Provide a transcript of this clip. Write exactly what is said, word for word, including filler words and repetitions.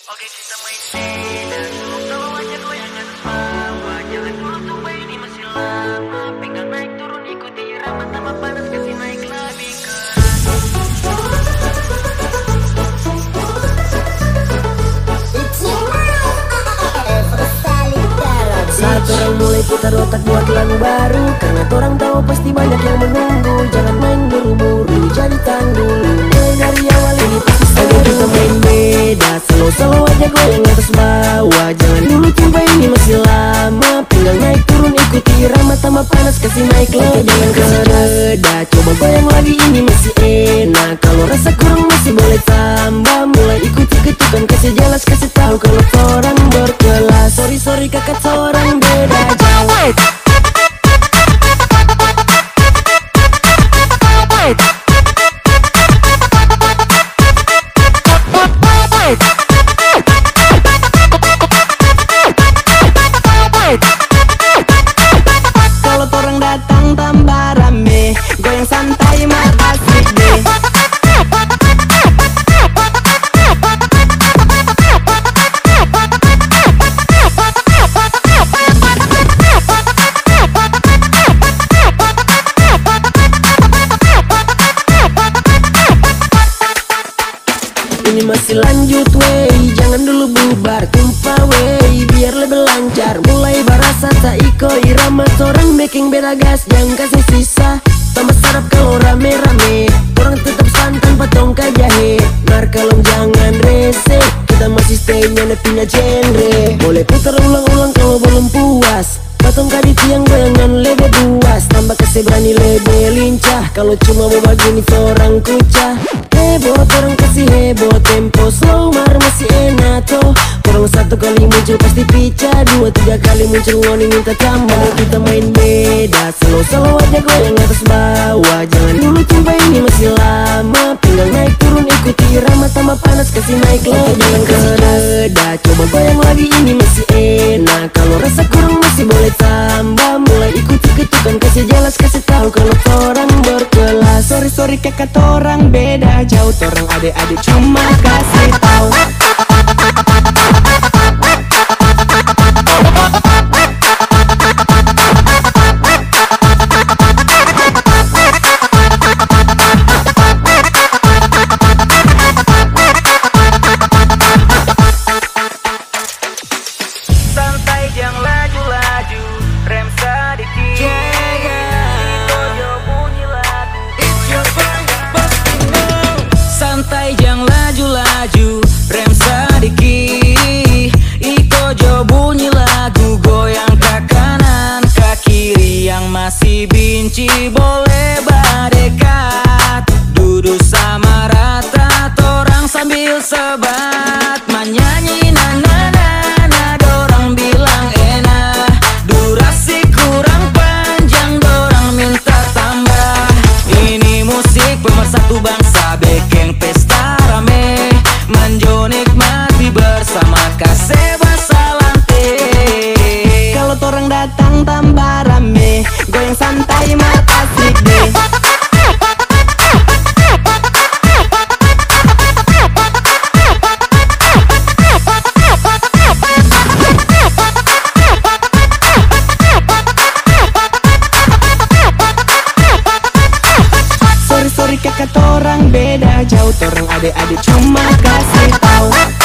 Oke kita main beda. Tolong aja goyangan bawah. Jangan dulu tuh bayi ini masih lama. Pinggang naik turun ikuti irama. Tambah panas kasih naik lebih keras. Saat orang mulai putar otak buat lagu baru, karena orang tahu pasti banyak yang menunggu. Jangan main buru-buru, jadi tahan dulu. Mulai dari awal ini pasti saja kita main beda. Slow-slow aja goyang atas bawah. Jangan dulu coba ini masih lama. Pinggang naik turun ikuti irama. Tambah panas kasih naik lagi. Jangan kereda, coba goyang lagi ini masih enak. Kalau rasa kurang masih boleh tambah. Mulai ikuti ketukan kasih jelas kasih tahu kalau orang berkelas. Sorry sorry kakak orang beda jauh. Kalau orang datang tambah rame, goyang santai mah asik deh. Ini masih lanjut wey, jangan dulu bubar, tumpah wey, biar lebih lancar. Mulai barasa tak iko irama, orang making beda gas, jangan kasih sisa. Tambah sarap kalau rame-rame, orang tetap santan patong ke jahe. Mar kalau jangan rese, kita masih stay nyenepinya genre. Boleh putar ulang-ulang kalau belum puas. Patong kadi tiang goyangan lebe buas. Tambah kasih berani lebe lincah. Kalau cuma mau begini orang kucah. Heboh orang kasih heboh. Tempo slow mar masih enak toh. Orang satu kali muncul pasti picah. Dua tiga kali muncul ngoni minta tambah. Mau kita main beda. Slow-slow aja goyang atas bawah. Jangan dulu coba ini masih lama. Pinggang naik turun ikuti irama. Tambah panas kasih naik lagi. Jangan kereda, coba goyang lagi ini masih enak. Kalau rasa kurang masih boleh tambah. Mulai ikuti ketukan kasih jelas kasih tahu kalau orang berkelas. Sorry sorry kakak orang beda jauh. Orang adik-adik cuma kasih tahu. Santai jangan laju-laju, rem sedikit. Yeah, yeah. Ikojo bunyi lagu. It's your birthday now. Santai jangan laju-laju, rem sedikit. Ikojo bunyi lagu, goyang ke kanan ke kiri. Yang masih benci boleh berdekat. Duduk sama rata, torang sambil sebat. Menyanyi na-na-na-na, dorang bilang enak. Durasi kurang panjang, dorang minta tambah. Ini musik pemersatu bangsa, bikin pesta rame. Manjo nikmati bersama kasih basalante. Kalau orang datang tambah rame, goyang santai mah asik deh. Sorry sorry kakak orang beda jauh. Orang adik-adik cuma kasih tahu.